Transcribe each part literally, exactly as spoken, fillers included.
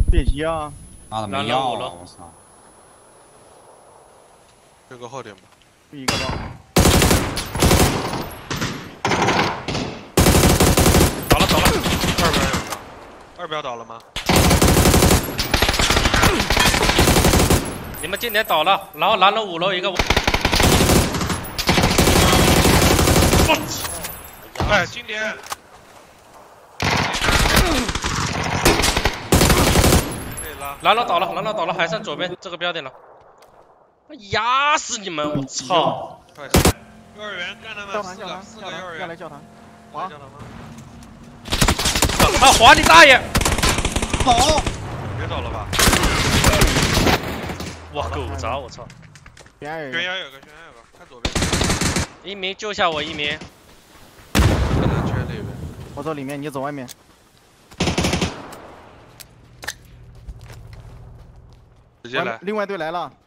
别急啊！ 妈的没药了，我操！ 这个后点吧。 一个吧。 倒了倒了，二边有个，二边倒了吗？ 你们今天倒了，然后拦了五楼一个。 哎，经典！ 拦了倒了，拦了倒了，还剩左边这个标点了。压死你们！我操！ 幼儿园干他们四个，四个幼儿园。 要来教堂。滑。 啊！滑你大爷！ 走！ 别走了吧！ 哇，狗杂！我操！ 悬崖有个， 悬崖有个，悬崖有个，看左边。 一鸣救下我一鸣。 可能圈里边， 我走里面，你走外面。 直接来。 另外队来了。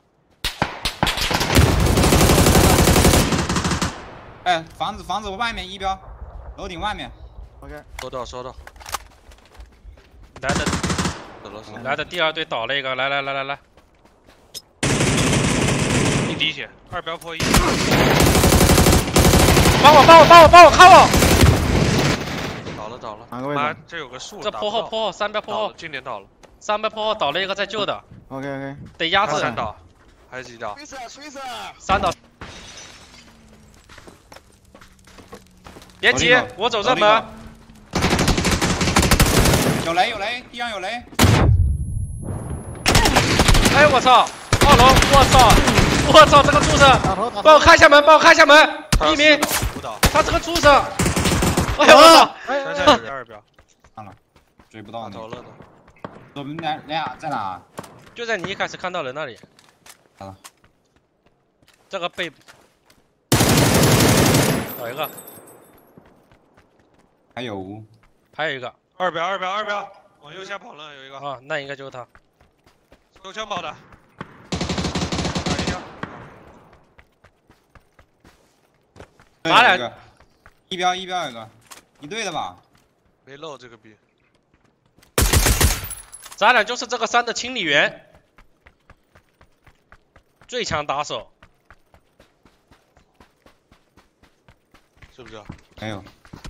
哎，房子房子外面一标，楼顶外面。 OK。 收到收到。 来的， 走了走了。 来的第二队倒了一个，来来来来来。 一滴血，二标破一。 帮我帮我帮我帮我看我！ 倒了倒了， 哪个位置？ 妈，这有个树。 这坡后坡后三标坡后， 今年倒了。 三标坡后倒了一个在救的。 OK OK。 得压制。 三倒，还是几倒？ 吹死吹死！ 三倒。别急，我走正门。 有雷有雷，地上有雷。 哎我操！二楼，我操！我操！这个畜生！帮我开一下门，帮我开一下门。一鸣，他这个畜生！ 哎呦我操！ 山下有个二标， 看了，追不到倒了的。 我们俩俩在哪？ 就在你一开始看到人那里。 好了， 这个被倒一个， 还有还有一个二标二标二标，往右下跑了有一个。 啊，那应该就是他。 手枪跑的。 哪俩？ 一标一标有个，一队的吧？ 没漏这个逼。 咱俩就是这个山的清理员，最强打手， 是不是？ 没有。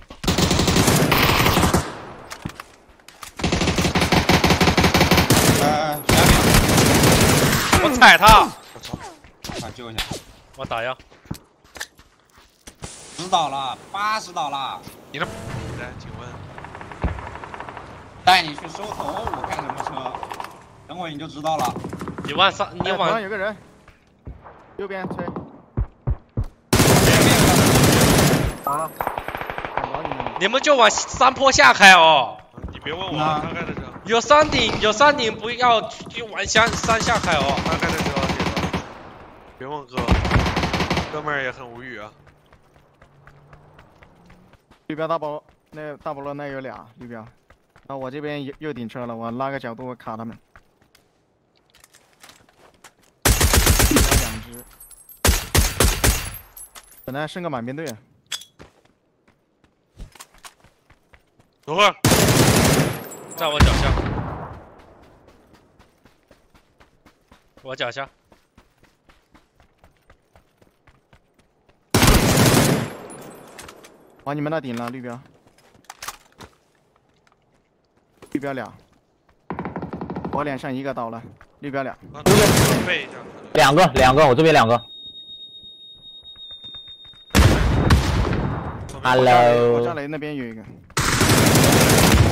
呃，下面。 我踩他！ 我操！ 快救一下！ 我打药。 十倒了，八十倒了。 你的，来，请问， 带你去收头，我开什么车？等会你就知道了。 你往上，你往上有个人，右边吹。打了。 你们就往山坡下开哦。 你别问我，他开的车。 有山顶，有山顶，不要就往山山下开哦。 他开的车，别问哥，哥们儿也很无语啊。 绿标大包，那大菠萝那有俩绿标，那我这边又顶车了，我拉个角度卡他们。两只，本来剩个满编队。 等会儿， 在我脚下，我脚下。 往你们那顶了，绿标，绿标俩，我脸上一个倒了，绿标俩， 两个两个，我这边两个。Hello， 我家雷那边有一个。